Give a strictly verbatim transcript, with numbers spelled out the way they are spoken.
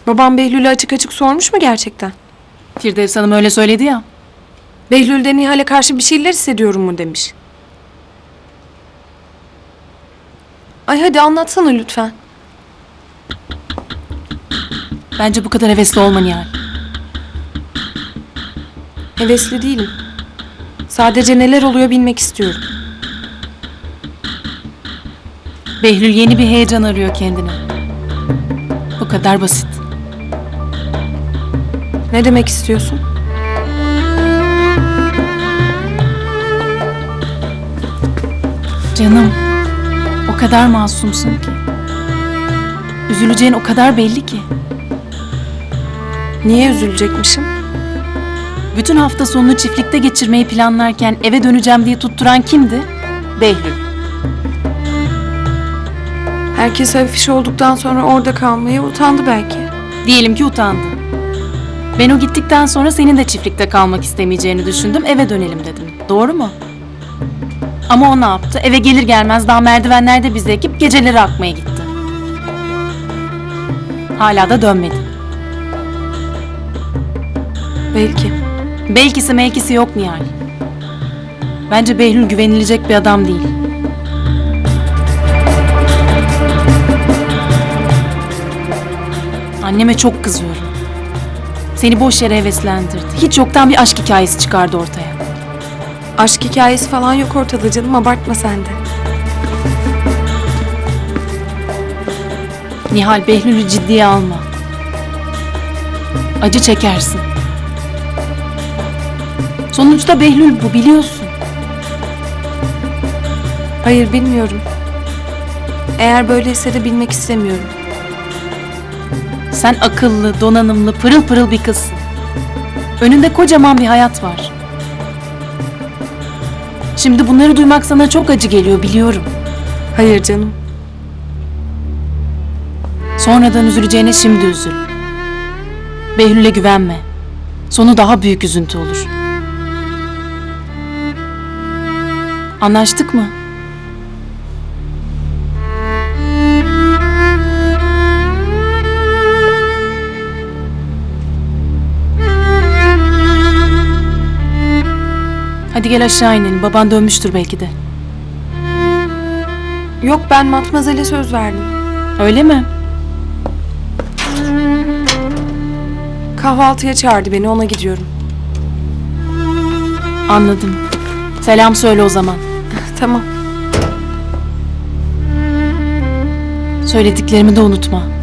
Babam Behlül'e açık açık sormuş mu gerçekten? Firdevs Hanım öyle söyledi ya. Behlül'den Nihal'e karşı bir şeyler hissediyorum mu demiş. Ay hadi anlatsana lütfen. Bence bu kadar hevesli olma Nihal. Hevesli değilim. Sadece neler oluyor bilmek istiyorum. Behlül yeni bir heyecan arıyor kendine. Bu kadar basit. Ne demek istiyorsun? Canım, o kadar masumsun ki. Üzüleceğin o kadar belli ki. Niye üzülecekmişim? Bütün hafta sonunu çiftlikte geçirmeyi planlarken eve döneceğim diye tutturan kimdi? Behlül. Herkes afiş olduktan sonra orada kalmaya utandı belki. Diyelim ki utandı. Ben o gittikten sonra senin de çiftlikte kalmak istemeyeceğini düşündüm, eve dönelim dedim. Doğru mu? Ama o ne yaptı? Eve gelir gelmez daha merdivenlerde bizi ekip geceleri akmaya gitti. Hala da dönmedi. Belki. Belkisi melkisi yok Nihal. Bence Behlül güvenilecek bir adam değil. Anneme çok kızıyorum. Seni boş yere heveslendirdi. Hiç yoktan bir aşk hikayesi çıkardı ortaya. Aşk hikayesi falan yok ortada canım, abartma sen de. Nihal, Behlül'ü ciddiye alma. Acı çekersin. Sonuçta Behlül bu, biliyorsun. Hayır, bilmiyorum. Eğer böyleyse de bilmek istemiyorum. Sen akıllı, donanımlı, pırıl pırıl bir kızsın. Önünde kocaman bir hayat var. Şimdi bunları duymak sana çok acı geliyor, biliyorum. Hayır canım. Sonradan üzüleceğine şimdi üzül. Behlül'e güvenme. Sonu daha büyük üzüntü olur. Anlaştık mı? Hadi gel aşağı inelim. Baban dönmüştür belki de. Yok, ben Matmazel'e söz verdim. Öyle mi? Kahvaltıya çağırdı beni, ona gidiyorum. Anladım. Selam söyle o zaman. Tamam. Söylediklerimi de unutma.